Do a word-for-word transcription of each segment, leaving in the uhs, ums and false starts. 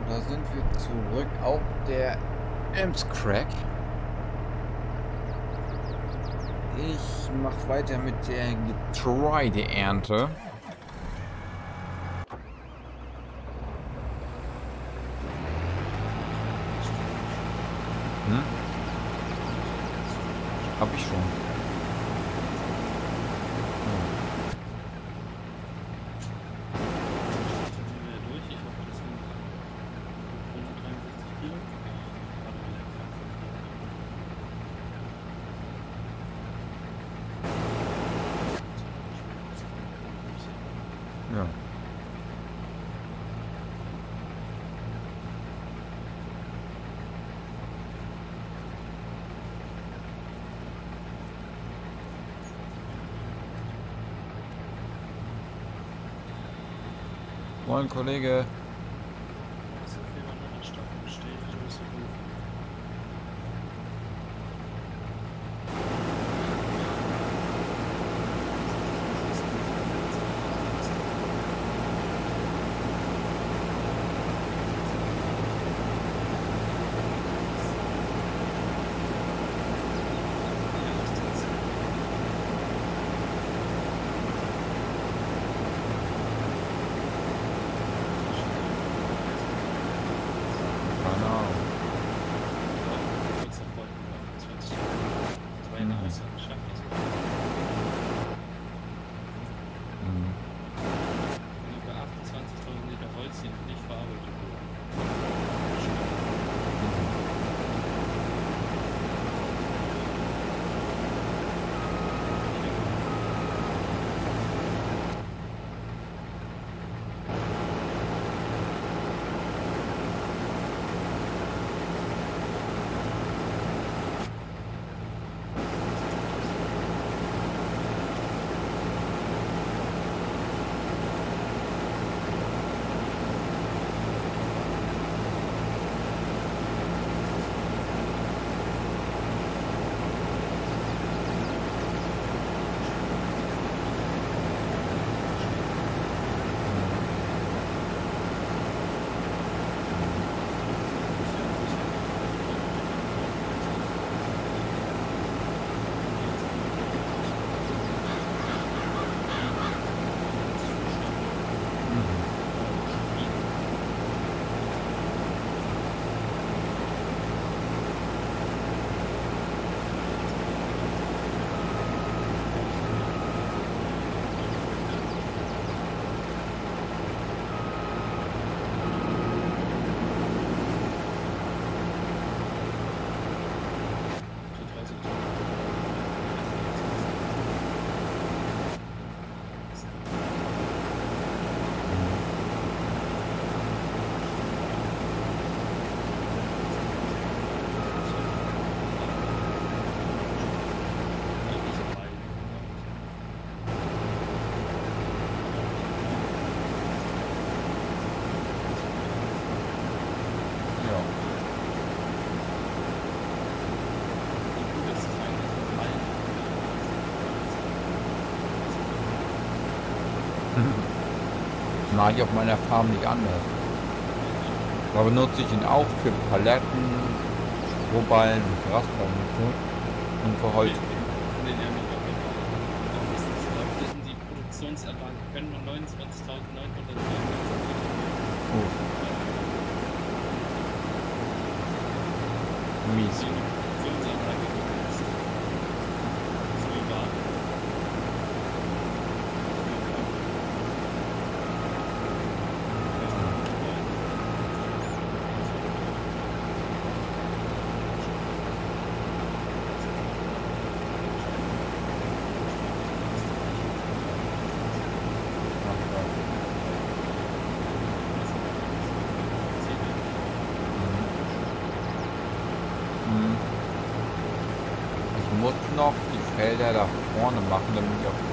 Da sind wir zurück auf der Emscrack. Ich mache weiter mit der Getreideernte. Hm? Hab ich schon. Ja. Moin Kollege. Mache ich auf meiner Farm nicht anders. Da benutze ich ihn auch für Paletten, Strohballen und Grasballen und so. Und für Holz. Die Produktionsanlage können nur neunundzwanzigtausendneunhundert. Oh. Mies. Ich muss noch die Felder da vorne machen, damit ich auch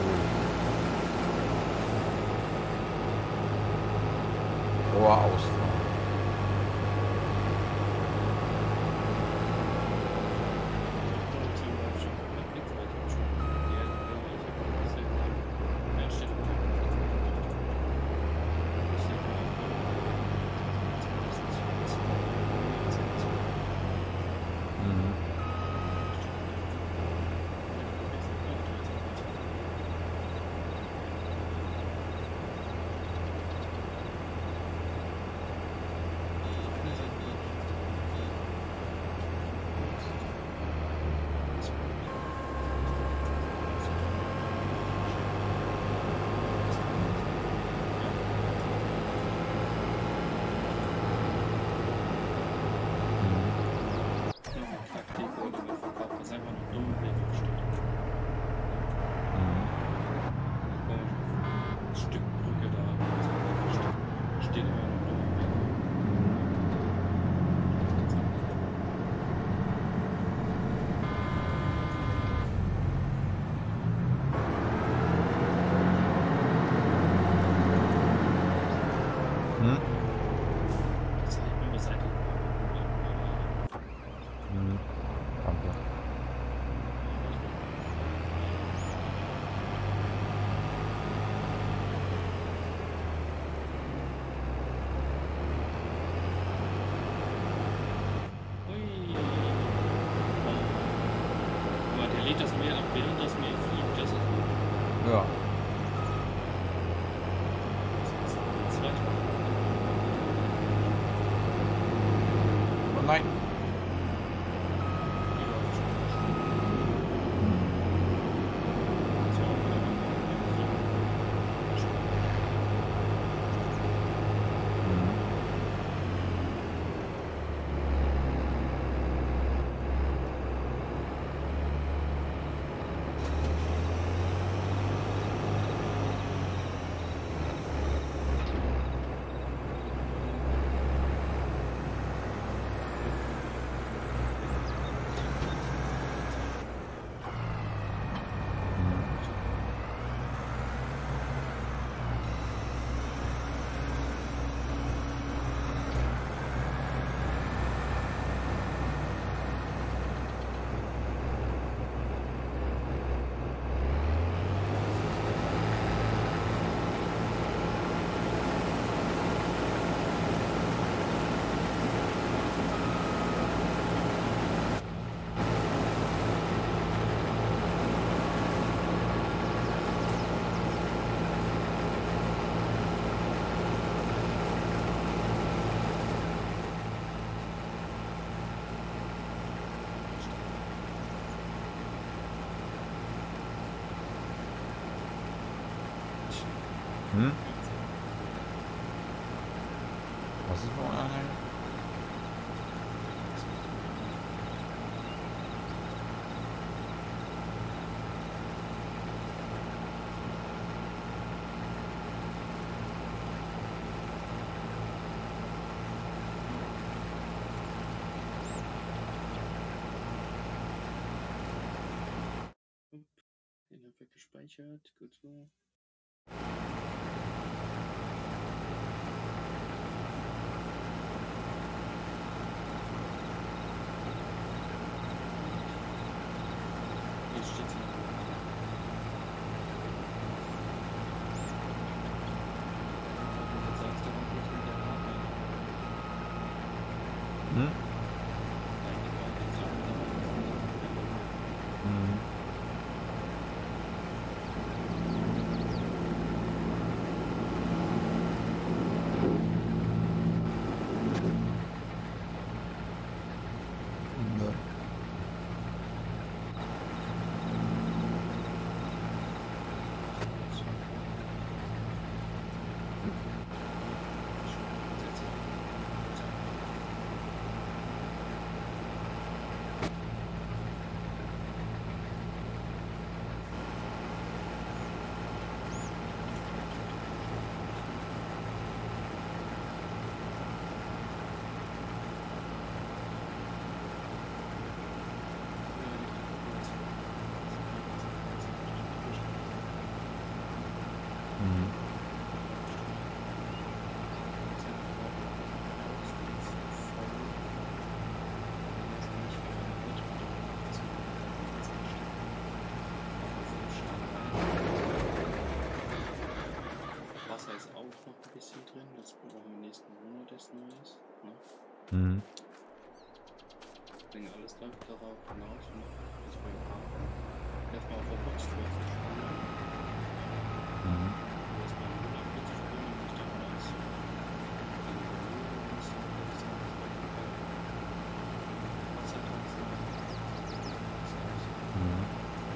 wohl Rohr ausfahren. steht immer noch dumm. Hm? Jetzt habe ich mir was eingefahren. Hm. Danke. Ui. Aber der lädt das Meer ab, während das Meer fliegt. Das ist gut. Ja. Das ist die zweite. Oh nein. Die läuft schon. So, Hm? Was ist noch einer? den habe ich gespeichert. Gut so. Jetzt steht sie noch. Jetzt sagst du auch nicht mit der Karte. Hm? Nein, die Karte ist auch dabei. Hm. Nö. Hm. Wasser ist auch noch ein bisschen drin, das brauchen wir im nächsten Monat erst Neues. Ne? Hm. Ich denke, alles läuft darauf hinaus und das beim Hafen erstmal auf der Boxtour zu spielen. Hm. Erstmal im Urlaub hier zu spielen und nicht dann alles. Hm.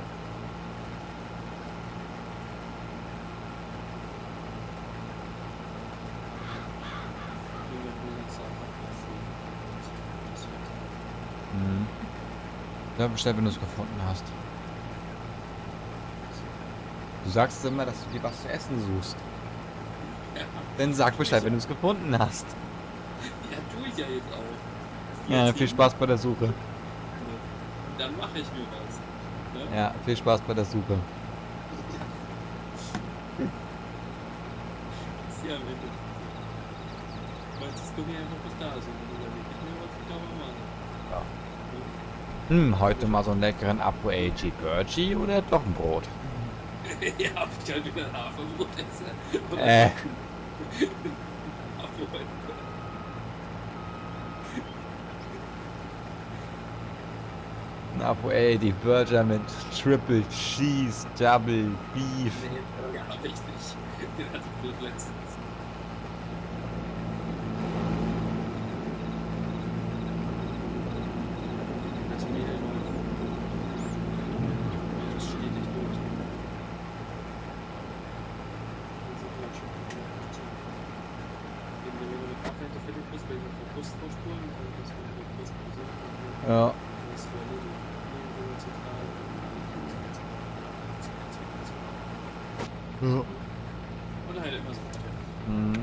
Hm. Ja, bestell, wenn du es gefunden hast. Du sagst immer, dass du dir was zu essen suchst. Dann sag Bescheid, wenn du es gefunden hast. Ja, tue ich ja jetzt auch. Ja, Jetzt viel hier- Spaß bei der Suche. Dann mache ich mir was. Ne? Ja, viel Spaß bei der Suche. Ist ja wenn du. Meinst du, mir einfach bis da sind? Oder nicht? Ich mir was ich glaube mal. Hm, heute mal so einen leckeren Apo-Ag Burgi oder doch ein Brot? Ja, ob ich halt wieder ein Haferbrot esse. Oder Äh, Haferbrot. ein Apo-Ag Burger mit Triple Cheese, Double Beef. Nee, Burger hab ich nicht. Den hatte ich bloß letztens. Das Mehl läuft. Das steht nicht durch. Das ist halt schon gut. Wenn du eine Packette fertig bist, wenn du auf Brust vorspulen, dann das wir eine Brust besuchen. Ja. Das ist erledigt. Ja. Oder halt immer so. Mhm.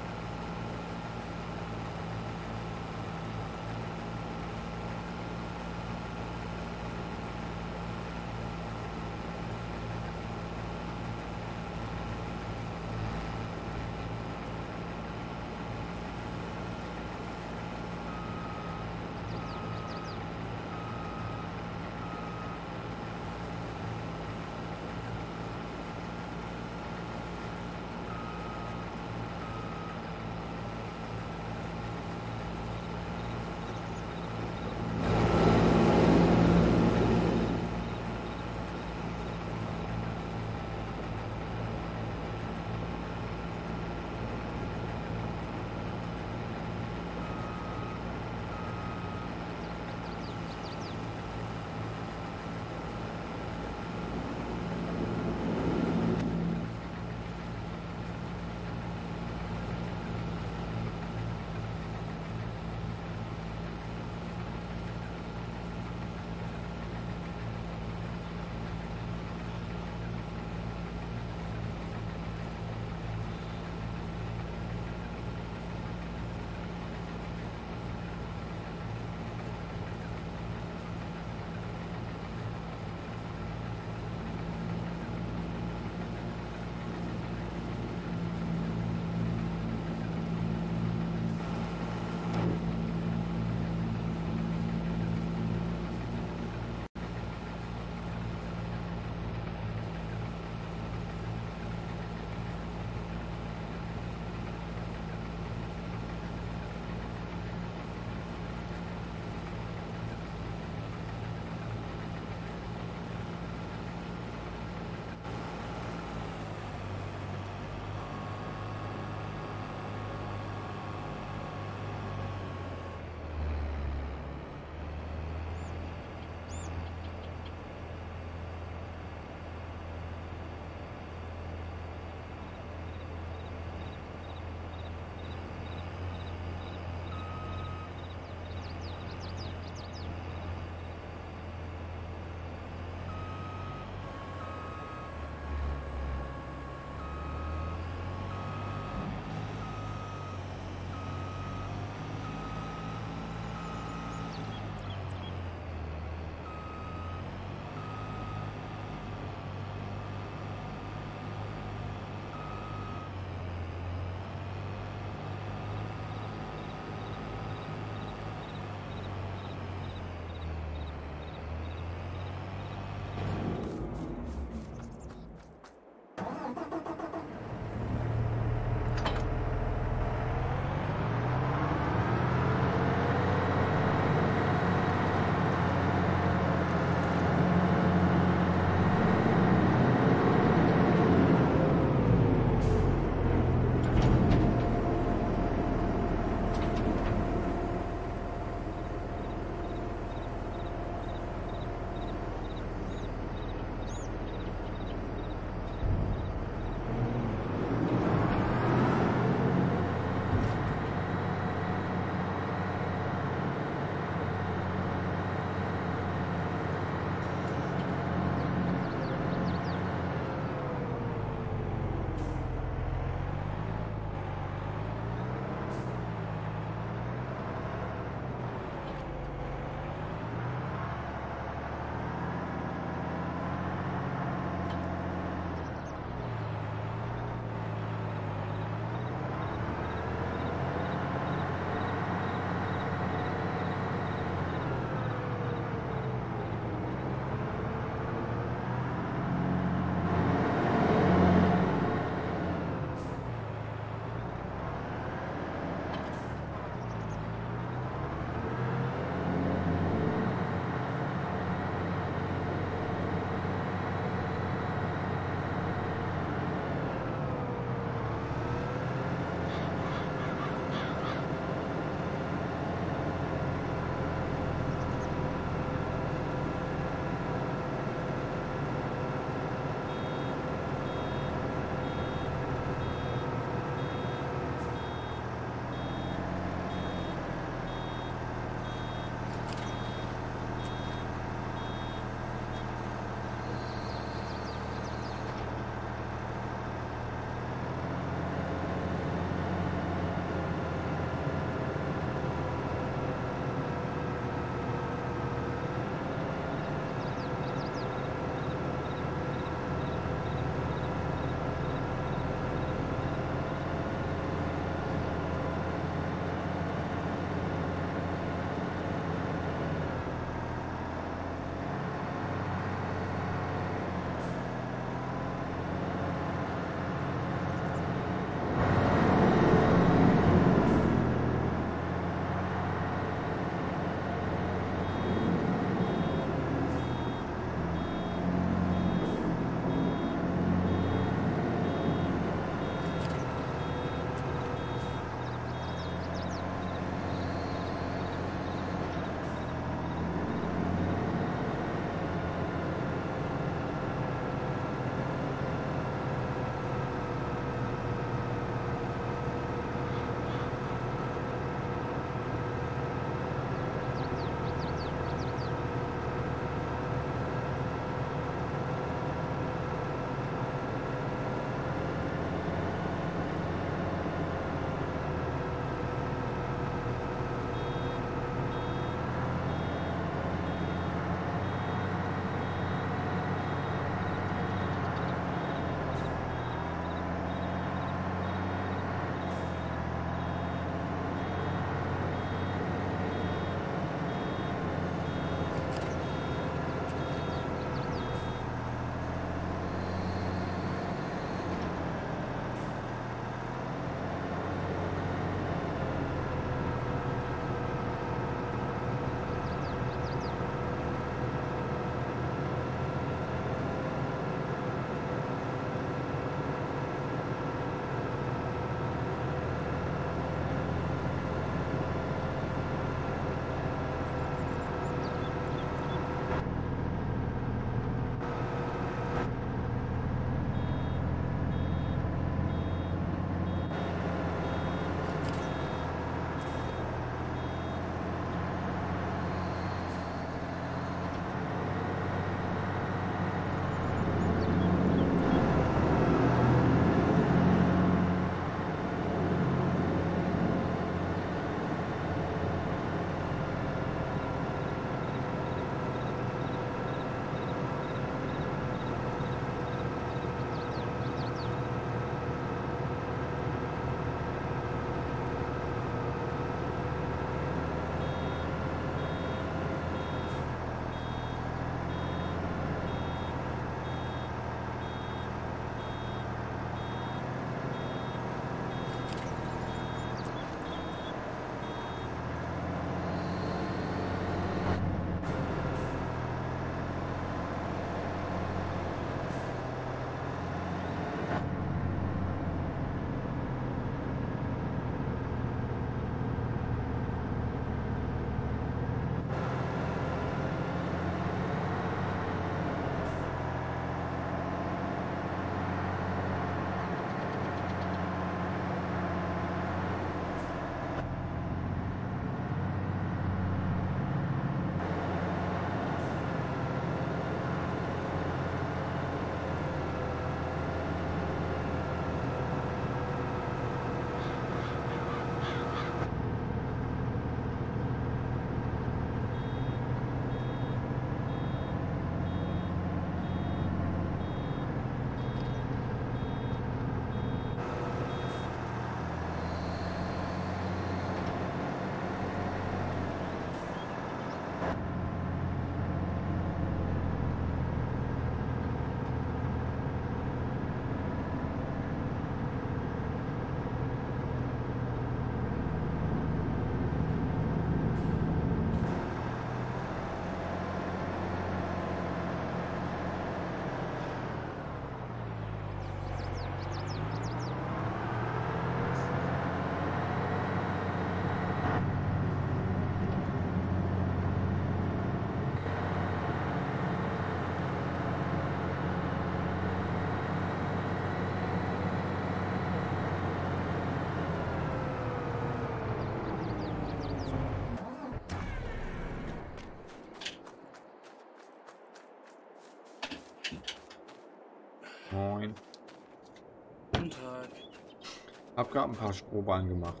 Moin. Guten Tag. Hab grad ein paar Strohballen gemacht.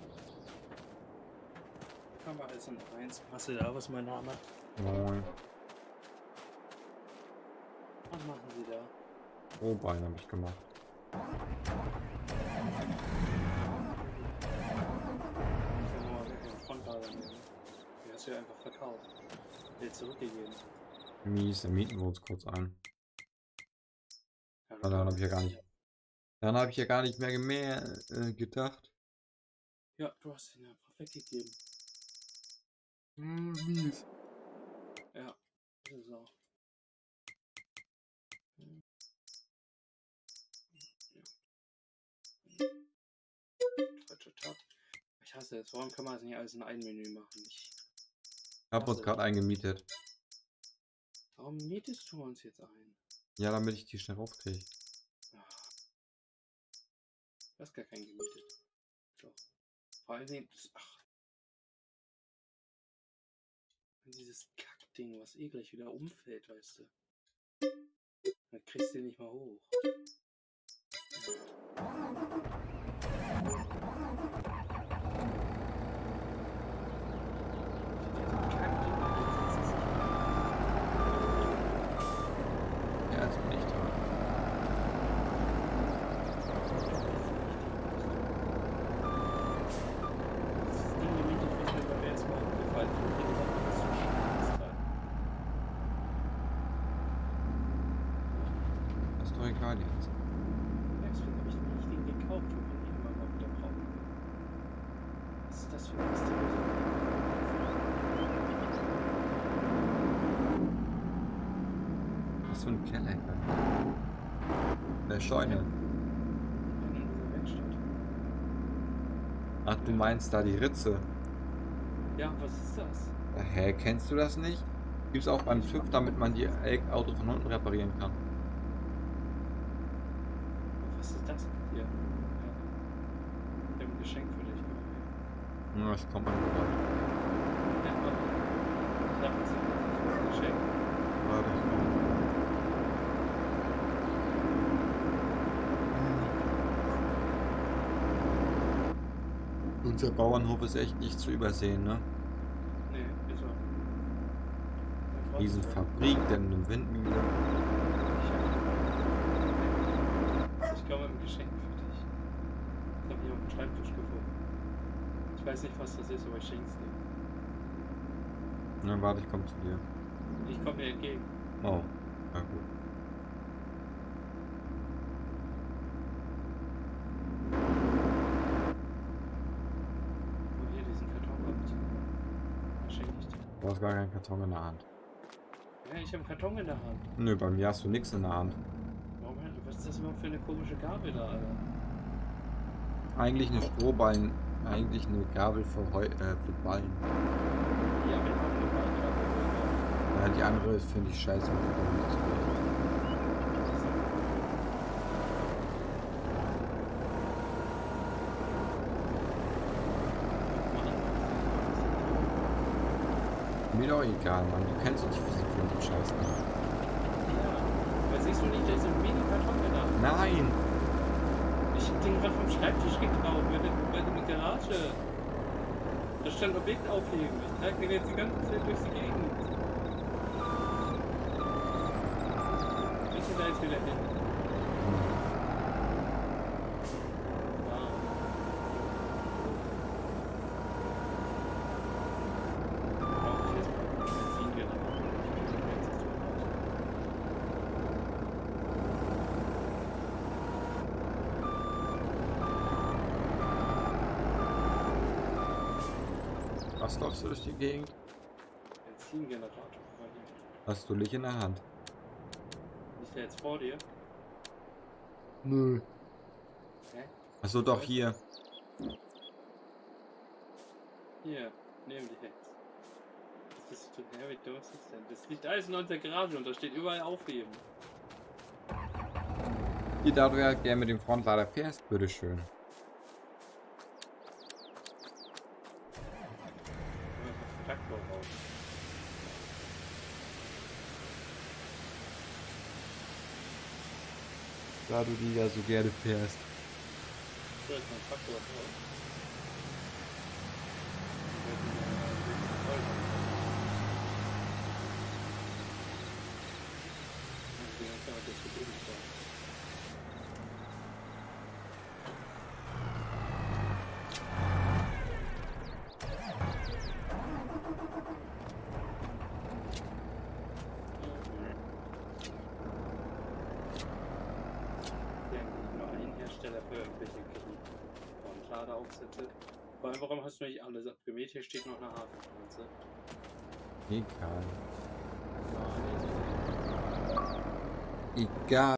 Aber also noch eins. Hast du da was, mein Name? Moin. Was machen Sie da? Strohballen habe ich gemacht. Ich will mal den Frontlader nehmen. Die hast du ja einfach verkauft. Der zurückgegeben. Mies, dann mieten wir uns kurz ein. Ja, Aber daran habe ich ja gar nicht. Dann habe ich ja gar nicht mehr, mehr äh, gedacht. Ja, du hast ihn einfach weggegeben. Hm, mies. Ja, das ist auch. Hm. Ja. Falscher Tab. Ich hasse es. Warum kann man das nicht alles in ein Menü machen? Ich Ich habe uns hasse gerade es. eingemietet. Warum mietest du uns jetzt ein? Ja, damit ich die schnell raufkriege. Ah, du hast gar keinen gemietet. So. Vor allen Dingen, das, ach. Dieses Kackding, was eh gleich wieder umfällt, weißt du. Dann kriegst du den nicht mal hoch. Ja, jetzt bin ich da. Das Ding gemietet wird mir beim ersten Mal umgefallen. Ich hab dir gesagt, das ist so scheiße. Das ist doch egal jetzt. Ja, deswegen habe ich den richtigen gekauft, wo wir ihn irgendwann mal wieder brauchen. Was ist das für ein mysteriöser Was für ein Keller? Der Scheune. in dieser Werkstatt? Ach, du meinst da die Ritze? Ja, was ist das? Hä, kennst du das nicht? Gibt's auch beim TÜV, damit man die Autos von unten reparieren kann. Was ist das hier? Ja. Ich habe ein Geschenk für dich. Ja, ich komme mal vorbei. Ja, aber ich dachte, das ist ein Geschenk. Warte, ich komm. Unser Bauernhof ist echt nicht zu übersehen, ne? Nee, wieso? Riesenfabrik, dann eine Windmühle. Ich komme mit einem Geschenk für dich. Das habe ich auf dem Schreibtisch gefunden. Ich weiß nicht, was das ist, aber ich schenk's dir. Na, warte, ich komme zu dir. Ich komme dir entgegen. Oh, na gut. Und hier diesen Karton abzuholen. Das schenke ich dir. Du hast gar keinen Karton in der Hand. Ja, ich habe einen Karton in der Hand. Nö, bei mir hast du nichts in der Hand. Warum, was ist das überhaupt für eine komische Gabel da, Alter? Eigentlich eine Strohballen, eigentlich eine Gabel für, Heu, äh, für Ballen. Ja, wir haben eine Gabel. Ja, die andere finde ich scheiße. Mir doch egal, Mann. Du kennst doch die Physik von dem Scheiß nicht. Ja, aber siehst du nicht, da ist ein Mini-Karton da? Nein! Ich hab den gerade vom Schreibtisch geklaut, bei der, bei der Garage. Da stand Objekt aufheben. Ich trage den jetzt die ganze Zeit durch die Gegend. Ich bin da jetzt wieder hin. Wow. Brauche ich jetzt mal einen Benzingenerator. Ich bin jetzt zu Was läufst du durch die Gegend? Benzingenerator. Aber hier. Hast du Licht in der Hand? Ist der jetzt vor dir? Nö. Hä? Achso, doch hier. Hier, nehmen die jetzt. Das ist zu her, wie dumm ist das denn? Das liegt alles in unserer Garage und da steht überall aufheben. Hier, da du ja gerne mit dem Frontlader fährst, bitteschön. Traktor raus. da du die ja so gerne fährst. So, jetzt mein Traktor drauf. Für irgendwelche Montadeaufsätze. Vor allem, warum hast du nicht alles abgemäht? Hier steht noch eine Hafenpflanze. Egal. Ja, nee, so Egal.